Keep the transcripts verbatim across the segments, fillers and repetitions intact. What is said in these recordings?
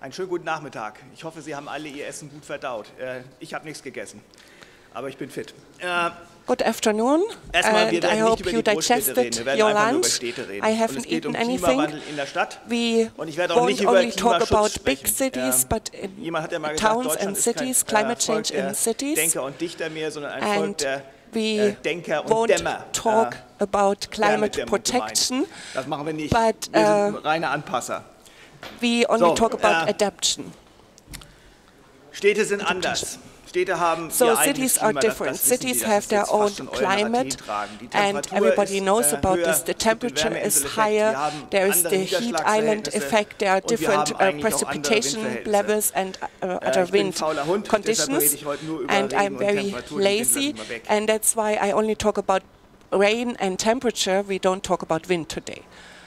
Einen schönen guten Nachmittag. Ich hoffe, Sie haben alle Ihr Essen gut verdaut. Äh, ich habe nichts gegessen, aber ich bin fit. Äh, Good afternoon, Erstmal, wir and I werden nicht hope über you die Großstädte reden. digested Wir werden your einfach nur über lunch. Städte reden. I Und es haven't geht um eaten anything. Klimawandel in der Stadt. We Und ich werde auch nicht won't über only talk Klimaschutz about big sprechen. cities, Ähm, but in Jemand hat ja mal gesagt, towns Deutschland and ist cities, kein climate äh, Volk change der in cities. Denker und Dichter mehr, sondern ein Volk And der we äh, Denker und won't Dämmer. talk Äh, about Dämmer climate mit Dämmer protection, gemeint. Das machen wir nicht. but Wir uh, sind reine Anpasser. we only So, talk about äh, adaptation. Städte sind anders. Städte haben So ihr eigenes cities are Klima, das- different. das wissen Cities Sie, das have ist their jetzt own fast schon euer climate, Narrativtragen. Die and Temperatur everybody ist, knows äh, about höher, this. The es gibt den temperature is Wärmeinseleffekt, wir higher, haben there is andere the heat island Niederschlagsverhältnisse effect, there are und wir different haben uh, eigentlich auch andere precipitation Windverhältnisse. levels and uh, Äh, other ich bin ein wind fauler Hund, deshalb conditions, rede ich heute nur über and Regen I'm und very Temperatur, den Wind lasse lazy, ich mal weg. and that's why I only talk about rain and temperature. We don't talk about wind today.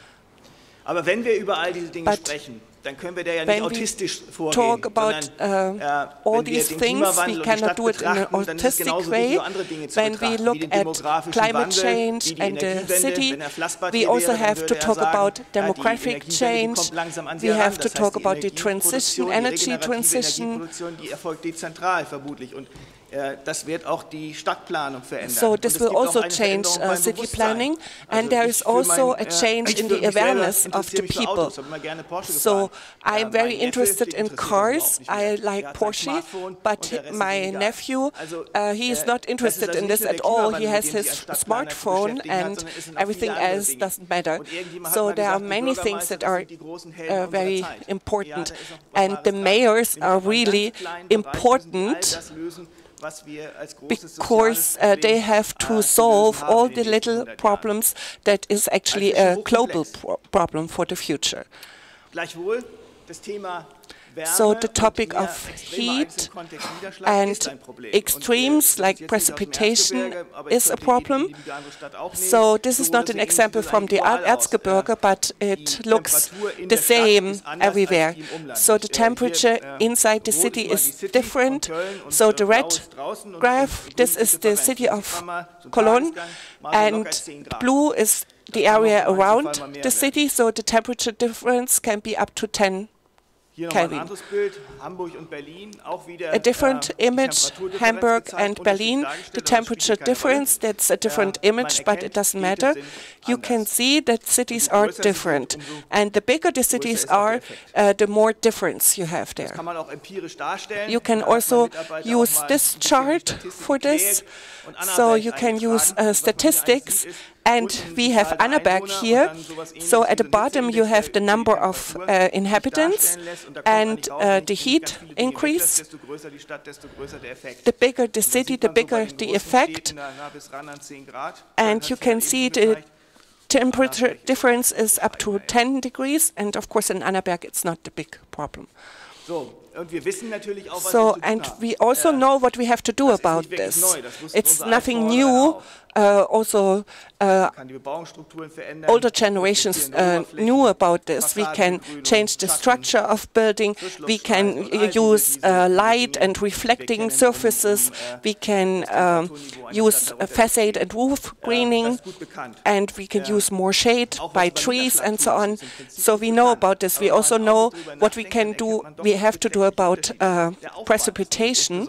Aber wenn wir über all diese Dinge But sprechen, dann können wir da ja nicht when we autistisch vorgehen, talk about sondern uh, äh, all wenn wir these den things, Klimawandel we und die cannot Stadt do it in an betrachten, dann ist es autistic genauso way. wichtig, andere Dinge zu When we betrachten, look wie den at demografischen climate Wandel, change wie die and the Energiewende. city, Wenn er Flassbart we hier also wäre, dann have würde to er talk sagen, about äh, die demographic Energiewende, die change. kommt langsam an Sie We heran. have to Das heißt, talk die about the Energieproduktion, transition, die energy regenerative transition. Energieproduktion, die erfolgt dezentral vermutlich. Und äh, das wird auch die Stadtplanung verändern. So Und this es will gibt auch also eine change Veränderung uh, beim city Bewusstsein. planning, Also and there ich is für also mein, a äh, change ich in für the mich selber awareness of the interessiere mich für people. Autos, habe immer gerne Porsche So gefahren. I'm Äh, very mein Neffe, interested den in interessiert das cars. überhaupt nicht mehr. I like Der hat sein Porsche, Smartphone und but der Rest ist my ihm egal. nephew, Also, uh, he is äh, not das ist interested also in nicht this nur der at all. Klimawandel, He mit has dem sich his als Stadtplaner zu smartphone, beschäftigen hat, and sondern es sind noch everything viele andere else Dinge. doesn't matter. Und irgendjemand hat So mal there are gesagt, die many things Bürgermeister, that das are sind die großen Helden uh, unserer very Zeit. important, Ja, da ist noch was and Wahres the dran. mayors Wir are müssen auf einem really ganz kleinen Bereich müssen all important das lösen, was wir als großes because soziales uh, they Problem, have äh, to zu lösen solve haben all in the den nächsten little hundert Jahren. problems that is actually Also es ist a global hochkomplex. pro problem for the future. Gleichwohl, das Thema Wärme So the und topic mehr of extremer heat Ereignis im Kontext Niederschlag ist and ein Problem. extremes Und, äh, like das ist jetzt nicht aus dem precipitation Erzgebirge, aber ich is a könnte problem. die beliebige andere Stadt auch nehmen. So this is So not oder an so ähnlich example sieht es from the eigentlich überall aus. Erzgebirge, but Die it looks Temperatur in the der Stadt same ist anders als everywhere. die im Umland. So the Ich, äh, hier, temperature äh, inside the rot city ist immer is die City different. von Köln und, So äh, the blau red ist draußen und- graph, und this grün is ist the Differenz. city Das of kann man so Cologne, Tagesgang mal so locker and zehn Grad. blue is the kann auch area im Einzelfall around mal mehr the werden. city, so the temperature difference can be up to ten. Hier nochmal ein Kelvin. anderes Bild, Hamburg und Berlin, auch wieder A different äh, die image, Temperaturdifferenz Hamburg gezeigt, and unterschiedlich Berlin, dargestellt, the aber das spielt temperature keine Rolle. difference, that's a different Äh, image, man but it erkennt, doesn't Städte matter. sind You can anders. see that cities je are größer sie sind, different, umso and the bigger the größer cities ist auch der are, Effekt. uh, the more difference you have Das there. kann man auch empirisch darstellen. You can Da hat mein also Mitarbeiter auch use mal this ein bisschen die chart Statistik for this. geklärt und So Annaberg you can use eingetragen. uh, Was man hier eigentlich statistics, sieht, ist and unten we die have Zahl der Annaberg Einwohner here. und dann sowas Ähnliches So wie at the den bottom you Hitzeindexer, have the der die number of Temperatur uh, sich inhabitants darstellen lässt. Und da kommt and eigentlich raus, uh, wenn the ich heat ganz viele Dinge weglasse, increase. desto größer die Stadt, desto größer der Effekt. The bigger the Und das city, sieht the man so bei bigger den the großen effect. Städten, da nah bis ran an zehn Grad. And Das you hat ja can eben see schon the gezeigt. temperature difference is up to ten degrees, and of course in Annaberg it's not the big problem. So, und wir wissen natürlich auch, was So, wir zu tun and haben. we also Äh, know what we have to do das ist about nicht wirklich this. neu, das wussten It's unsere nothing Altvorderer new. auch. Uh, also, uh, kann die Bebauungsstrukturen verändern, older generations uh, knew about this. We can change the structure of building. We can use uh, light and reflecting surfaces. We can um, use uh, facade and roof greening, and we can use more shade by trees and so on. So we know about this. We also know what we can do. We have to do about uh, precipitation.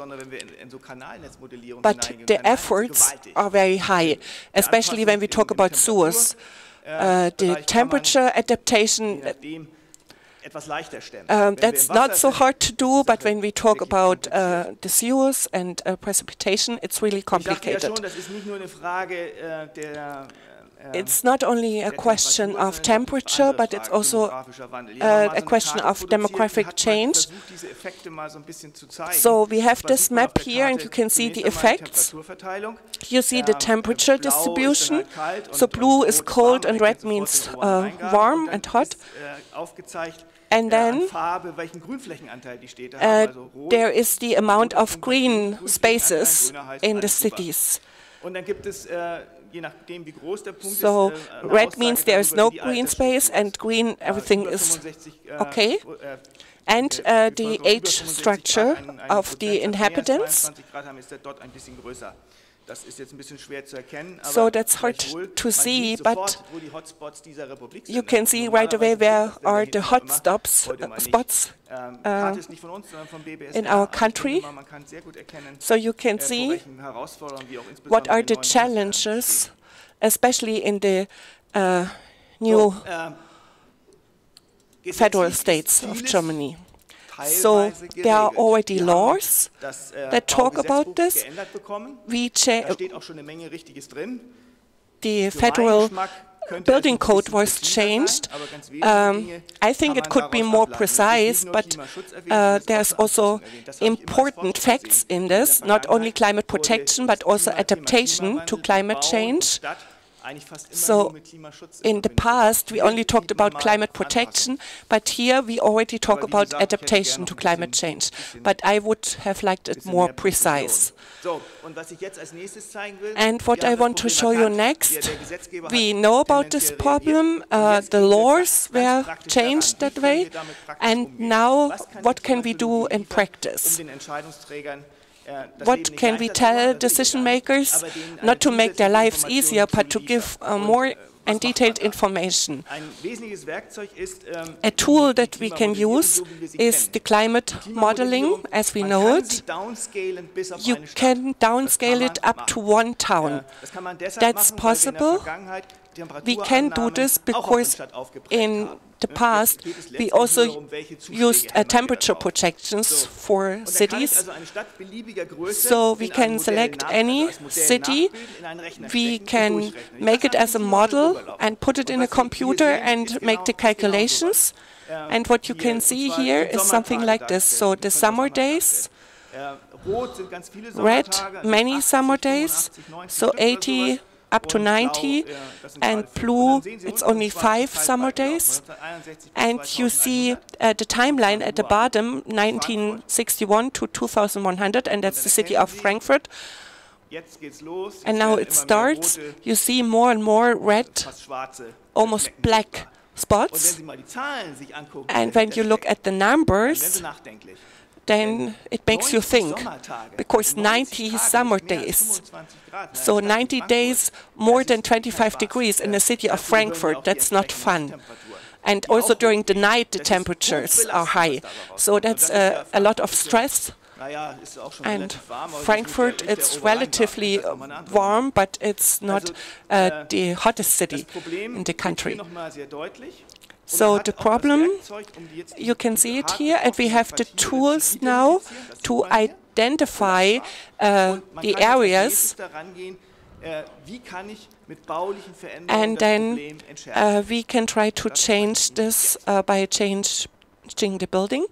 But the efforts are very high, especially when we talk about sewers. Uh, the temperature adaptation, um, that's not so hard to do, but when we talk about uh, the sewers and uh, precipitation, it's really complicated. It's not only a question of temperature, but it's also uh, a question of demographic change. So we have this map here, and you can see the effects. You see the temperature distribution. So blue is cold, and red means uh, warm and hot. And then uh, there is the amount of green spaces in the cities. So red means there is no green space, and green everything is okay. And uh, the age structure of the inhabitants. Das ist jetzt ein bisschen schwer zu erkennen, so aber that's hard gleichwohl, to man see, sieht but sofort, wo die Hotspots dieser Republik sind. you can see right away where are the hotspots Heute mal uh, nicht. spots Ähm, uh, Karte ist nicht von uns, sondern vom B B S in R, our aber ich country. denke mal, man kann sehr gut erkennen, So you can äh, vor see welchen Herausforderungen wir auch insbesondere what are in the neuen Bundesländern challenges, stehen. especially in the uh, new So, ähm, federal gesetzlich ist states of vieles Germany. So teilweise there are geregelt. already Wir haben laws das, äh, that talk about Baugesetzbuch this. geändert bekommen. We Da cha steht auch schon eine Menge Richtiges drin. the Für meinen federal Geschmack könnte es building ein code bisschen was präziser sein, changed. aber ganz wesentliche Um, Dinge I think kann it man could be daraus more ableiten. Es ist precise, nicht nur but Klimaschutz erwähnt, uh, es ist auch there's also Anpassung erwähnt. Das habe ich immer als important Fortschritt facts gesehen. in In der this, not only Vergangenheit climate wurde protection, das but also Thema- Thema adaptation to Klimawandel, climate Bau change. und Stadt eigentlich fast immer So, nur mit Klimaschutz in the verbindet. past, we Hier only talked sieht man about mal climate Anpassung. protection, but here we already talk Aber wie about gesagt, ich hätte adaptation gerne to noch ein climate bisschen- change. bisschen- But I would have liked it bisschen more mehr Präzision. precise. So, und was ich jetzt als nächstes zeigen will, And what wir haben I das want to Problem show you erkannt. next, Der- der Gesetzgeber we hat know about this tendenziell problem, reagiert. Und uh, jetzt the gehen wir laws ganz were praktisch changed daran. that Wie können way, wir damit praktisch and umgehen? now Was kann what die can we do Klimatologie in liefern, practice? um den Entscheidungsträgern äh, das What Leben nicht can we leichter zu machen? tell Das will ich decision gar nicht. makers, Aber denen eine not to make their zusätzliche lives easier, Information but to zu give liefern. uh, Und, more äh, and was macht detailed man da? information? Ein wesentliches Werkzeug ist ähm, A tool die that we can Klimamodellierung, use so wie wir sie is kennen. the climate modeling Klimamodellierung, as we man know kann it. sie downscalen bis auf You eine Stadt. can downscale Das it kann up man to machen. one town. Äh, das kann man deshalb That's machen, weil wir in der possible. Vergangenheit We can do this Temperaturannahmen auch auf because eine Stadt aufgeprägt in haben. the Jetzt past geht es we letztendlich also nur darum, welche Zuschläge used uh, hämmern wir da temperature drauf. projections So. for Und dann kann ich cities. also eine Stadt beliebiger Größe So we in can einem Modell select nach- any also als Modell city, nachbilden, in einen Rechner we stecken und can durchrechnen. Ich make lasse it as a die Model model rüberlaufen. and put it Und in a was wir hier computer sehen, and ist make genau- the ist genau calculations. sowas. Ähm, And what you hier, can und see zwar here sind is something Sommertage like this. dargestellt. So Wir the können das summer einmal days, darstellen. Äh, Rot sind ganz viele red, Sommertage, also many achtzig, summer days, fünfundachtzig, neunzig so Stück oder eighty sowas. up to Und blau, ninety, ja, das sind gerade and fünf. Und blue, dann sehen Sie it's unten only schwarzen five Teil summer beigelaufen, days. neunzehnhunderteinundsechzig bis And you see zweitausendeinhundert. uh, the timeline at the bottom, nineteen sixty-one to two thousand one hundred, and that's the city of Frankfurt. Jetzt geht's los. And Jetzt now werden it immer mehr starts. rote, You see more and more red, fast schwarze almost Flecken black sichtbar. Und wenn spots. Sie mal die Zahlen sich angucken, And der when you look Flecken, at the dann werden numbers, Sie nachdenklich. then it makes you neunzig think, Sommertage, because also ninety Tage summer mit mehr als days, fünfundzwanzig Grad, so in einer Stadt wie ninety Frankfurt, days more das than ist kein twenty-five Spaß. degrees in the city of Dazu gehören ja Frankfurt, auch die that's not entsprechenden fun. Temperaturen. And Die also auch during the hochgehen. night the Das ist temperatures hochbelastend, are high. was dabei So rauskommt. that's Und das ist uh, ja a lot of Frankfurt, stress. Naja, ist auch schon And relativ warm, aber Frankfurt, es ist nicht der- it's nicht der relatively Oberrheinbach, das ist nochmal eine andere warm, but it's not Also, uh, äh, the hottest city Das Problem in the wird hier country. noch mal sehr deutlich. Und So man hat the auch das problem, Werkzeug, um die jetzt you can diese see it hart here, and we betroffenen have the Quartiere tools zu now identifizieren. Das to sieht man hier. identify uh, Und man the kann jetzt als areas, nächstes daran gehen, äh, wie kann ich mit baulichen Veränderungen and das then Problem entschärfen. uh, we can try to change this uh, by changing the building.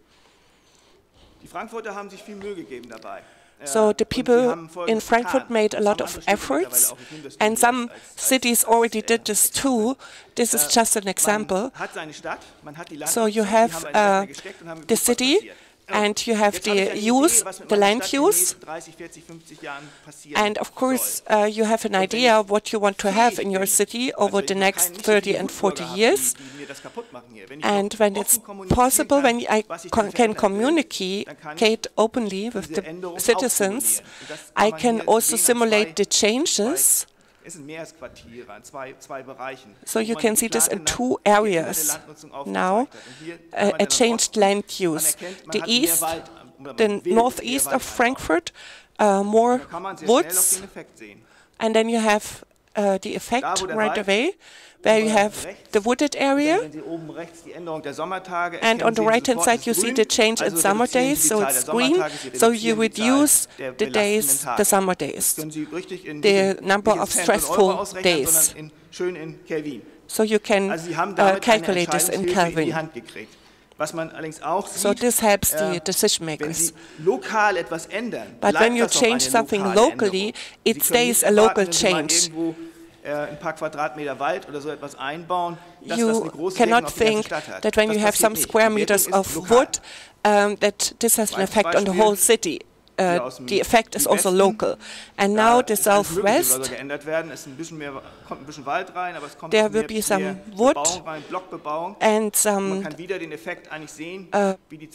Die Frankfurter haben sich viel Mühe gegeben dabei. So Äh, the und sie people haben Folgendes in Frankfurt getan. made a Das lot haben of andere Städte efforts, mittlerweile auch. Ich nehme das and nur some als- als- cities als, already äh, did this Exempel. too. This is just an example. Man hat seine Stadt, man hat die So you Landnutzung, die have haben einen Rechner uh, gesteckt und haben the geguckt, was city, passiert. and you have Jetzt habe ich the eine Idee, use, was mit the meiner land Stadt in den use, nächsten dreißig, vierzig, fünfzig Jahren passieren and of course soll. uh, you have an Und wenn idea ich what you want to have in your fähig city bin, over also the ich next kein- nicht so thirty viele and Wutbürger forty habe, years. die, die mir das kaputt machen hier. Wenn ich And nur when offen it's kommunizieren possible, kann, when I was ich con denn can verändern will, dann kann ich communicate openly with diese the Änderung citizens, auch simulieren. Und das kann I man can hier also sehen an simulate zwei- the changes. Es sind Meeresquartiere an zwei, zwei Bereichen. So wo you man can die see this in geplante two Land- die Änderung der areas Landnutzung aufgezeigt now, hat. Und hier uh, kann man a dann am changed Osten, land man use. erkennt, man The hat mehr east, Wald, oder the man will northeast mehr of Wald Frankfurt, uh, more einbauen. Da kann man sehr schnell auf woods, den Effekt sehen. and then you have uh, the effect Da, wo der right Wald away, where you oben have rechts, the wooded Und dann, area, wenn Sie oben rechts die Änderung der Sommertage and erkennen, on the sehen Sie right hand sofort, side you es ist see grün. the change in Also summer reduzieren Sie days, die so Zahl it's der green, Sommertage, Sie so you reduzieren would die Zahl use der the days, belastenden the Tage. summer Das days. können Sie richtig in The nicht in- number nicht in of Cent und Euro stressful ausrechnen, days. sondern in, schön in Kelvin. So you can Also Sie haben uh, damit eine calculate this in Entscheidungshilfe in die Kelvin. Hand gekriegt. Was man allerdings auch So sieht, this helps the äh, decision wenn makers. Sie lokal etwas ändern, But bleibt when you das auch change eine something lokale locally, Änderung. it Sie können stays nicht a local erwarten, wenn Sie mal change. irgendwo äh, ein paar Quadratmeter Wald oder so etwas einbauen, dass das You eine große Wirkung cannot auf die ganze think Stadt hat. that when Das you have passiert some nicht. square Die Wirkung meters ist of lokal. wood, um, that this has an Zweites effect on the Beispiel. whole city. uh, the effect is also local. And now the southwest, there will be some wood and some, uh,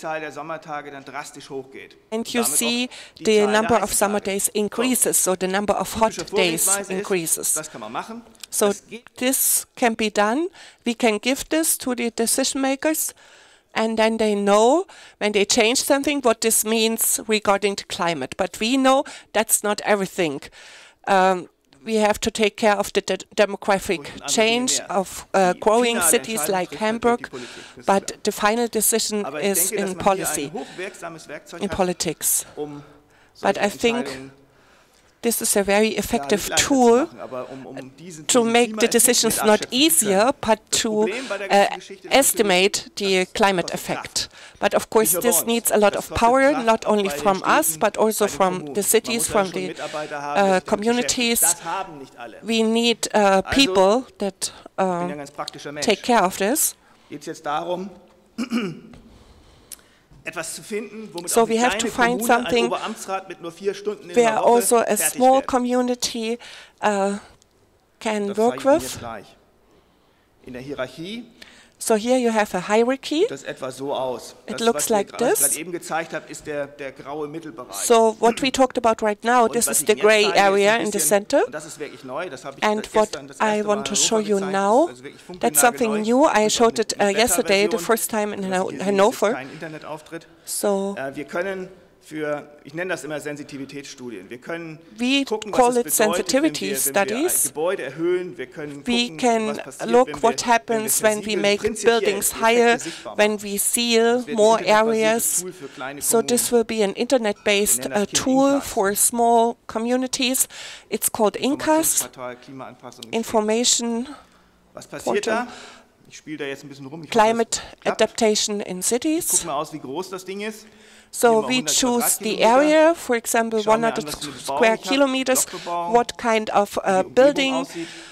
and you see the number of summer days increases, so the number of hot days increases. So this can be done. We can give this to the decision makers, and then they know when they change something what this means regarding the climate. But we know that's not everything. Um, we have to take care of the de demographic change of uh, growing cities like Hamburg, but the final decision is in policy, in politics. But I think this is a very effective tool to make the decisions not easier, but to uh, estimate the climate effect. But of course, this needs a lot of power, not only from us, but also from the cities, from the uh, communities. We need uh, people that uh, take care of this. So we have to find something where also a small community uh, can work with. So here you have a hierarchy. It looks like this. So what we talked about right now, this is the gray area in the center. And what I want to show you now, that's something new. I showed it uh, yesterday, the first time in Hanover. So Für, ich nenne das immer Sensitivitätsstudien. Wir können we gucken, call was it es sensitivity bedeutet, wenn wir, wenn wir studies. Gebäude erhöhen. Wir können we gucken, can was passiert, look wenn what wir, happens wenn wir when we make prinzipiell buildings higher, when we seal more areas. So this will be an internet-based uh, tool for small communities. It's called INCAS, Information was passiert Portal. Da? Ich spiele da jetzt ein bisschen rum. Ich Climate Adaptation in Cities. Guck mal aus, wie groß das Ding ist. So we choose the area, for example, one hundred square kilometers, what kind of uh, building,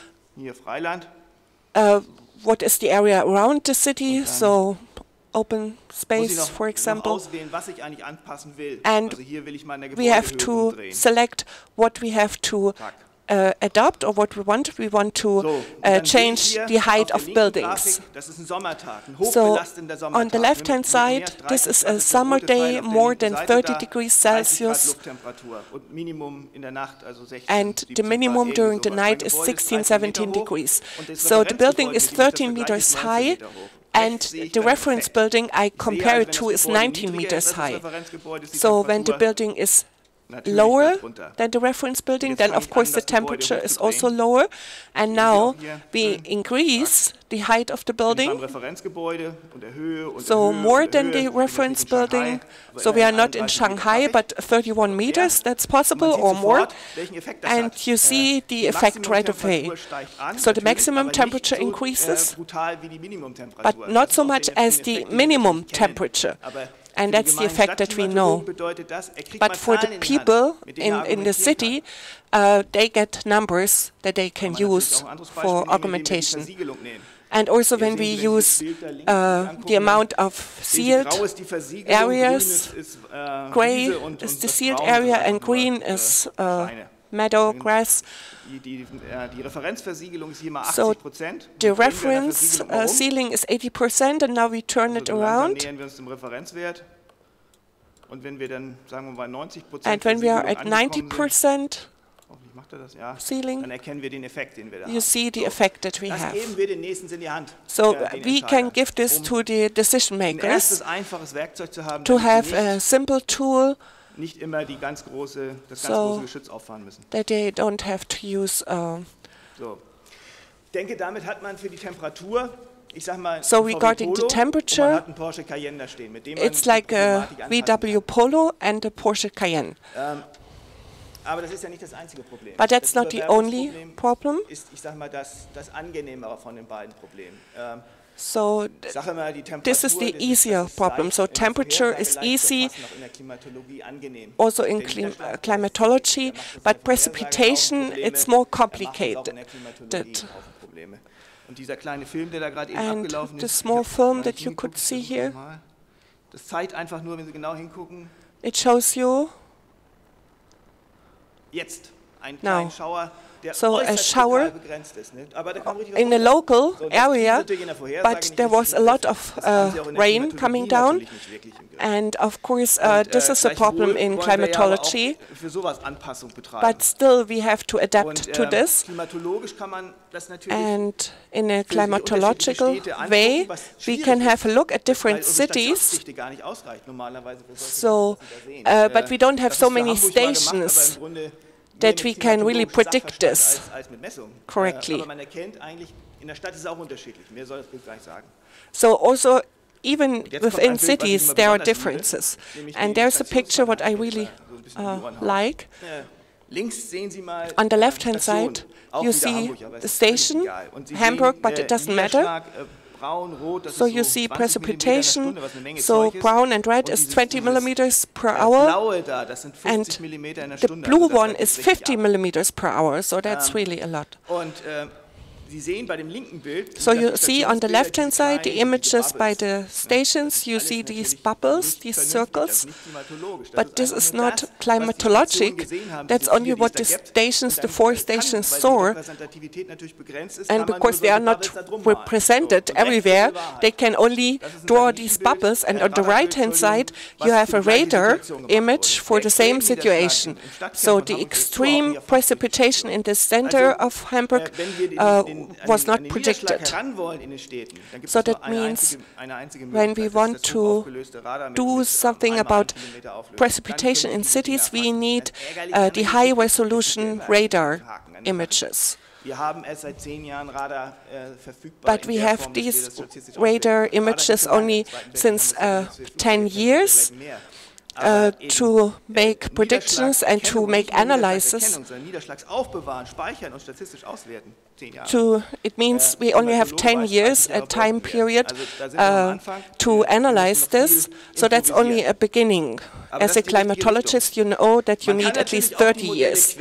uh, what is the area around the city, so open space, for example. And we have to select what we have to Uh, adopt or what we want. We want to uh, change the height of buildings. So on the left-hand side, this is a summer day, more than thirty degrees Celsius, and the minimum during the night is sixteen, seventeen degrees. So the building is thirteen meters high, and the reference building I compare it to is nineteen meters high. So when the building is lower than the reference building, then of course the temperature is also lower. And now we increase the height of the building, so more than the reference building. So we are not in Shanghai, but thirty-one meters, that's possible, or more. And you see the effect right away. So the maximum temperature increases, but not so much as the minimum temperature. And that's the effect that we know. But for the people in, in the city, uh, they get numbers that they can use for augmentation. And also when we use uh, the amount of sealed areas, gray is the sealed area and green is uh, meadow grass. So the reference uh, ceiling is eighty percent, and now we turn it around. And when we are at ninety percent ceiling, you see the effect that we have. So we can give this to the decision makers to have a simple tool, so that they don't have to use. Uh, so regarding the temperature, it's like a V W Polo and a Porsche Cayenne. But that's not the only problem. So this is the easier problem. So temperature is easy, also in clim uh, climatology, but precipitation, it's more complicated. And the small film that you could see here, it shows you jetzt einen Now. kleinen Schauer, der So a äußerst shower lokal begrenzt ist, ne? Aber der kann richtig was in a runter. local So, das dient area, natürlich in der Vorhersage but nicht there was richtig a lot im of Griff. Das haben uh, Sie auch in der rain Klimatologie coming down. natürlich nicht wirklich im Griff. And of course, uh, Und, this äh, is a problem in gleichwohl wollen wir ja aber auch climatology, für sowas Anpassung betreiben. but still we have to adapt Und, to ähm, this. klimatologisch kann man das natürlich And in a für sich climatological unterschiedliche Städte way, angucken, was we schwierig can ist, have a look at weil different unsere cities, Stationsdichte gar nicht ausreicht normalerweise für solche so, Sachen, was Sie da uh, sehen. but we don't have Das so ist für many Hamburg mal gemacht, stations aber im Grunde mehr that mit we can really klimatologischem predict Sachverstand this als, als mit Messung. correctly. Äh, aber man erkennt eigentlich, in der Stadt ist es auch unterschiedlich. Mehr soll das Bild gar nicht sagen. So also, even Jetzt kommt within ein Bild, was ich cities, immer there are besonders liebe, differences. nämlich And die there's a picture what I Stationsverlagerung, really so ein bisschen um die uh, Ohren hauen. like. Äh, Links sehen Sie mal On the äh, left-hand Station, side, auch you wieder see Hamburg, aber es the ist völlig station, egal. Und Sie Hamburg, sehen, but it äh, doesn't matter. Niederschlag, äh, braun, rot, das So ist you so see zwanzig Millimeter in der precipitation, Stunde, was eine Menge so Zeug ist. brown and red Und is dieses- twenty dieses, millimeters per äh, hour, blaue da, das sind fünfzig and Millimeter in der the Stunde. blue also das one geht is richtig fifty ab. millimeters per hour, so that's Ähm, really a lot. Und äh, Sie sehen bei dem linken Bild, So sind you das die see on the Stationsbilder, left-hand diese side the kleinen, diese images by Bubbles. the Ja, das stations, ist you alles see these natürlich bubbles, nicht these vernünftig, das circles, ist nicht klimatologisch. Das but ist this einfach is nur not das, was die Stationen climatologic, gesehen haben, that's diese only vier, die what es the da gibt. stations, Und the dann four kann, stations weil die saw, Repräsentativität natürlich begrenzt ist, and kann man because nur they are solche not Bubbles da drum malen. represented So, und rechts ist everywhere, die Wahrheit. they can only Das ist ein draw these Satellitenbild, bubbles, and äh, on the Radarbild, right-hand side Entschuldigung, you was have für a die gleiche radar Situation gemacht image wurde. for Der the same Extremniederschlag situation. im Stadtkern So von the Hamburg ist so auch extreme hier fast nicht precipitation so. in the center Also, of Hamburg äh, wenn wir den, uh, den, an was den, an not den Niederschlag predicted. heran wollen in den Städten, dann gibt So es nur that eine means einzige, eine einzige when Möglichkeit. we Das ist want das to hochaufgelöste Radar mit- do mit something einmal about einen Millimeter Auflösung. precipitation Dann können in Sie die Dinger cities, we erfassen. need Das Ärgerliche uh, an the der high Geschichte ist, resolution dass wir radar einen Haken an der Sache. images. Wir haben erst seit zehn Jahren Radar äh, verfügbar. But in we der have Form, dass wir these das statistisch radar auswerten können. images Radar gibt es only im Zweiten Weltkrieg, since haben wir uh, das für ten Flugzeuge, years vielleicht mehr. uh, Aber eben, to äh, make predictions and to Niederschlagserkennung, make nicht nur analysis. Niederschlagserkennung, sondern Niederschlagsaufbewahren, speichern und statistisch auswerten. Zehn Jahre. To, it means we only have ten years, a time period, uh, to analyze this, so that's only a beginning. As a climatologist, you know that you need at least thirty years.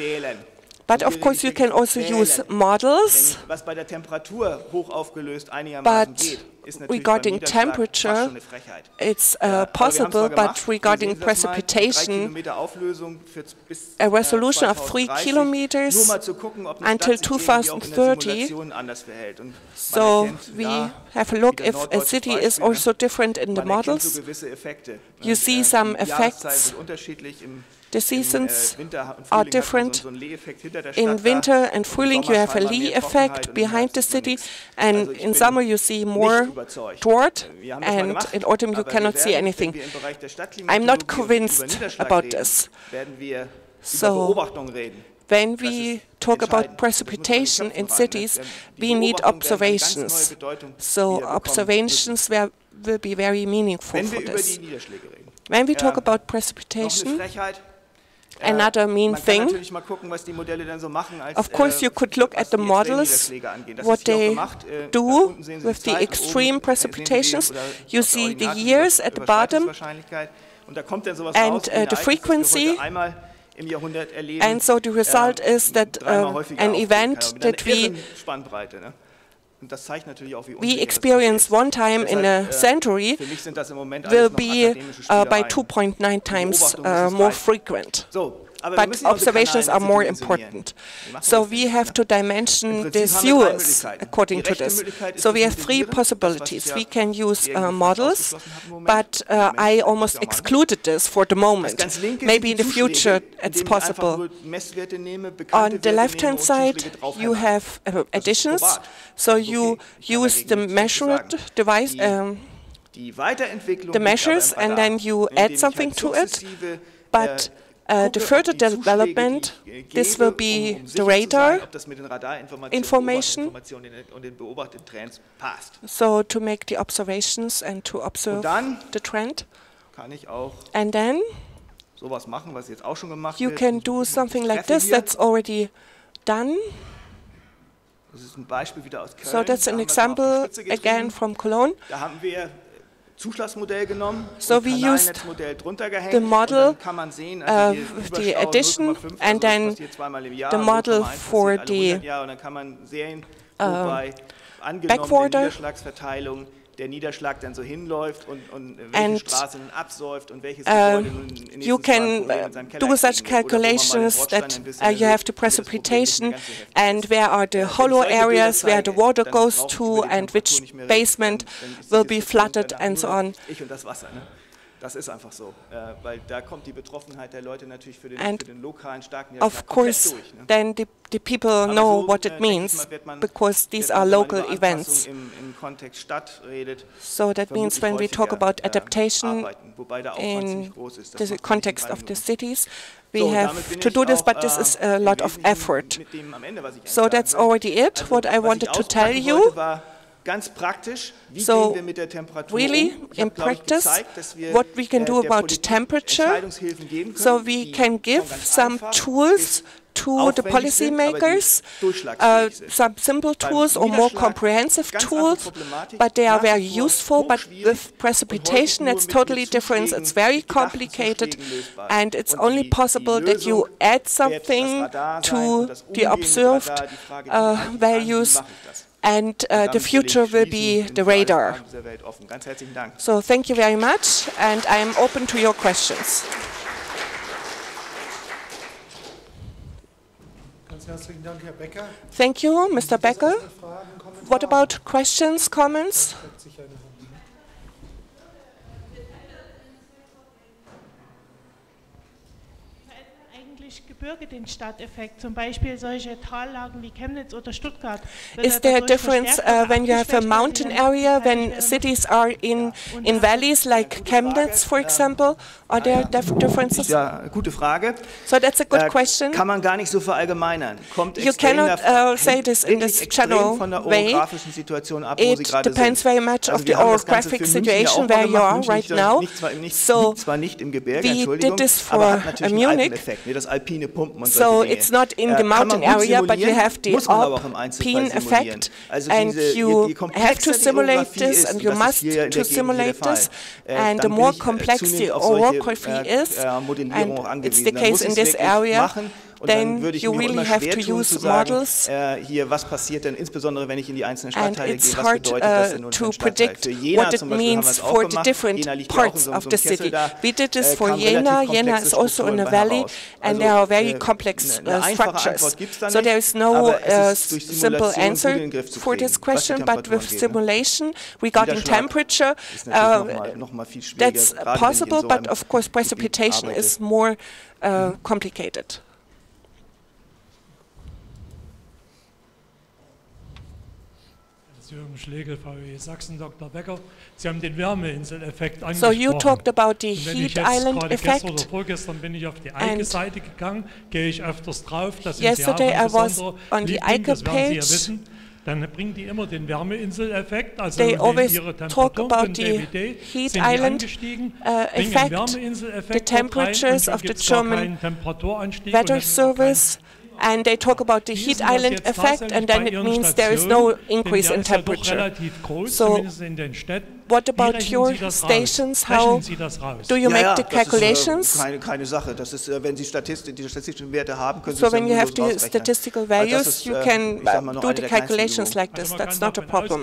But of course you can also use models, Was bei der Temperatur hoch aufgelöst einigermaßen but geht, ist natürlich beim regarding Niederschlag fast temperature, schon eine Frechheit. it's Ja, uh, aber wir haben's possible, mal but gemacht. regarding Sehen Sie das mal? Drei precipitation, Kilometer Auflösung für bis, a äh, resolution of three zweitausenddreißig. kilometers Nur mal zu gucken, ob eine until Stadt sich irgendwie auch in der twenty thirty. Simulation anders verhält. Und man So erkennt, we ja, have a look wieder if a norddeutsches city is Beispiel, ne? also different in the Man erkennt models. so gewisse Effekte. You Und, see äh, some die Jahreszeiten effects. sind unterschiedlich. Im, The im, seasons äh, Winter und are Frühling hat man different. So, so einen Lee-Effekt hinter der In Stadt winter da. and Im Frühling you Sommer have a scheinbar Lee mehr Trockenheit effect und im behind Herbst the sieht man city, nichts. and Also ich in bin summer you see nicht more überzeugt. dwarf, Wir haben das mal and gemacht, in autumn you aber wir cannot see werden, anything. wenn wir im Bereich der I'm not Stadtklimatologie und convinced über Niederschlag about reden, this. werden wir So, über Beobachtungen reden. When Das we ist talk about entscheidend. Das muss man in die precipitation Köpfe in rein, ne? cities, Die we need Beobachtungen werden eine ganz neue observations. Bedeutung So wieder bekommen observations were, will be very meaningful Wenn for wir über die this. Niederschläge reden. When we talk Ja, about noch eine precipitation, Frechheit. another mean Man kann thing, natürlich mal gucken, was die Modelle dann so machen, als, of course äh, you could look was at the die models, Extremniederschläge angeht. Das what ist hier auch they gemacht. Äh, da do unten sehen Sie with die the Zeiten, extreme oben, äh, sehen Sie die, precipitations. oder You auf der see the Ordinate, years die at the bottom, Überschreitungswahrscheinlichkeit. Und da kommt dann sowas and, raus, wie uh, ein the Ereignis, das wir frequency. heute einmal im Jahrhundert erleben, and so the result äh, is that dreimal um, häufiger an auftreten event kann, mit einer that we irren Spannbreite. Ne? Und das zeigt natürlich auch, wie we unsicher das experience Ganze ist. one time in Deshalb, a äh, century für mich sind das im Moment will alles noch be akademische uh, by Spielereien. two point nine times Beobachtung uh, muss es more reichen. frequent. So, aber wir But müssen ja unsere observations are Kanalen more dimensionieren. important. Wie machen wir So das denn we jetzt, have ne? to Im dimension Prinzip the haben wir drei sewers Möglichkeiten. according Die to rechte this. Möglichkeit ist So das we have three Modellieren, das, was ich possibilities. ja We can use uh, irgendwie fast models, ausgeschlossen habe im Moment. but uh, Moment, I das almost muss ich auch mal excluded this for the Das moment. ganz linke Maybe sind in die the future Zuschläge, it's indem ich einfach possible. nur Messwerte nehme, bekannte On the Werte left-hand nehme und side, Zuschläge you draufhämmere. have uh, Das ist additions. probat. So Das ist you okay. Ich kann use the dagegen nichts zu measured sagen. device, Die- um, Die Weiterentwicklung the liegt aber measures, im and Radar, then you indem add ich something halt to it. sukzessive, But äh, uh, gucke, the further ob die Zuschläge, development, die ich this gebe, will be um, um the sicher zu radar sein, ob das mit den Radarinformationen, information. Beobachtungsinformationen und den beobachteten Trends passt. So to make the observations and to observe Und dann the trend. kann ich auch And then sowas machen, was jetzt auch schon gemacht you wird. can do something like Treffe this hier. that's already done. Das ist ein Beispiel wieder aus Köln. So that's Da an haben wir es mal auf die example Spitze getrieben. again from Cologne. Da haben wir Zuschlagsmodell genommen, So und we Kanalnetzmodell drunter gehängt, the model, und dann kann man sehen, also uh, hier the Überstau addition, null Komma fünf, and also das then passiert zweimal im Jahr, the model null Komma eins for passiert alle the, hundert Jahre, und dann kann man sehen, wobei angenommen backwater, die Niederschlagsverteilung der Niederschlag dann so hinläuft und, und welche and, Straße nun absäuft und welches uh, Gebäude nun in you can uh, do such calculations that uh, you have the precipitation and where are the hollow areas where the water goes to and which basement will be flooded and so on. Ich und das Wasser, ne? Das ist einfach so, äh, weil da kommt die Betroffenheit der Leute natürlich für den, für den lokalen starken Niederschlag of course, durch, ne? then the, the people know so, what it means, man, because these are local events. Im, im Kontext Stadt redet, so that means when we talk about adaptation in the context of the cities, we have to do this, but this is a lot of effort. So that's already it, what I wanted to tell you. Ganz praktisch, wie so gehen wir mit der Temperatur really, um? Ich in hab, practice, gezeigt, dass wir, what we can äh, do about Politik temperature, geben können, so we can give some tools to the policymakers, uh, some simple tools or more comprehensive tools, but they are very useful. But with precipitation, it's totally different. It's very complicated, and it's only possible that you add something to the observed uh, values. And uh, the future will be the radar. So thank you very much, and I am open to your questions. Thank you, Mister Becker. What about questions, comments? Gebirge den Stadteffekt, zum Beispiel solche Tallagen wie Chemnitz oder Stuttgart? Is there a difference uh, when you have a mountain area, when cities are in, in valleys like Chemnitz, for example? Are there dif differences? Ja, gute Frage. So that's a good question. Kann man gar nicht so verallgemeinern. Kommt you cannot uh, say this in this general way. It depends very much of the orographic situation where you are right now. So we did this for Munich. So it's not in the mountain area, but you have the alpine effect, and you have to simulate this, and you must to simulate this. And the more complex the orography is, and it's the case in this area, then you really have to use models. Hier, was passiert denn insbesondere, wenn ich in die einzelnen Stadtteile gehe? Was bedeutet das denn to predict what it means for the different parts of the city. We did this for Jena. Jena is also in a valley, and there are very complex uh, structures. So there is no uh, simple answer for this question, but with simulation regarding temperature, uh, that's possible, but of course precipitation is more uh, complicated. Jürgen Schlegel, V W Sachsen, Doktor Becker. Sie haben den Wärmeinsel-Effekt angesprochen. So you talked about the heat island effect. Gestern oder vorgestern bin ich auf die Eike-Seite gegangen, gehe ich öfters drauf. Das yesterday I was on the Eike page. Dann bringen die immer den Wärmeinsel-Effekt, also they always ihre talk about the heat island uh, effect, the temperatures of the German weather service. And they talk about the heat island effect, and then it means there is no increase in temperature. So what about your stations? How do you make the calculations? Keine, keine Sache. Das ist, wenn Sie Statistik, die statistischen Werte haben, können Sie so when you have the statistical values, you can do the calculations like this. That's not a problem.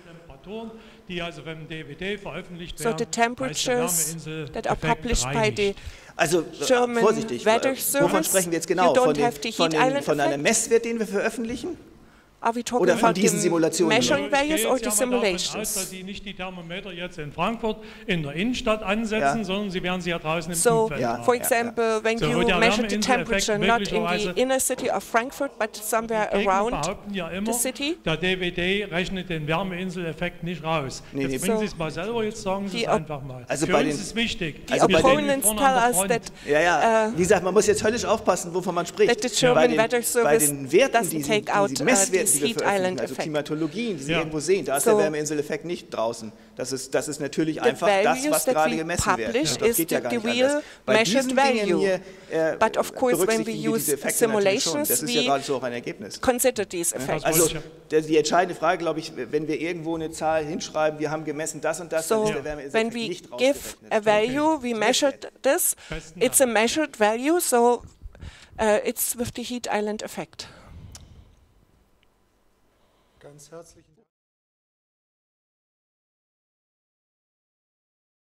So the temperatures that are published by the Also German vorsichtig, weather wovon sprechen wir jetzt genau? Von, den, von, den, von einem Messwert, den wir veröffentlichen? Are we talking Oder von about diesen the Simulationen? measuring values or the Aus, simulations? dass Sie nicht die Thermometer jetzt in Frankfurt in der Innenstadt ansetzen, ja. sondern Sie werden sie ja draußen im so, Umfeld ja. For example, when so, you measure the temperature not in the inner city of Frankfurt, but somewhere around ja immer, the city. Der D W D rechnet den Wärmeinsel-Effekt nicht raus. Nee, jetzt nee. bringen so, Sie es mal selber, jetzt sagen Sie es einfach mal. Also Für bei uns den, ist wichtig. The also opponents tell us that ja, ja. Wie gesagt, man muss jetzt höllisch aufpassen, wovon man spricht. That the German bei, den, weather bei den Werten, die take out, die Messwerten, die wir heat island also Klimatologien, die Sie ja. irgendwo sehen, da ist so, der Wärmeinsel-Effekt nicht draußen. Das ist, das ist natürlich einfach das, was gerade gemessen wird. Ja. Das geht ja gar nicht anders. Bei diesen Dingen hier äh, But of course, when we use simulations, das ist ja gerade so auch ein Ergebnis. Consider these effects. Also die entscheidende Frage, glaube ich, wenn wir irgendwo eine Zahl hinschreiben, wir haben gemessen das und das, so, dann ist der Wärmeinsel-Effekt nicht rausgerechnet. When we give a value, we measured this, it's a measured value, so uh, it's with the heat island effect. Ganz herzlichen Dank.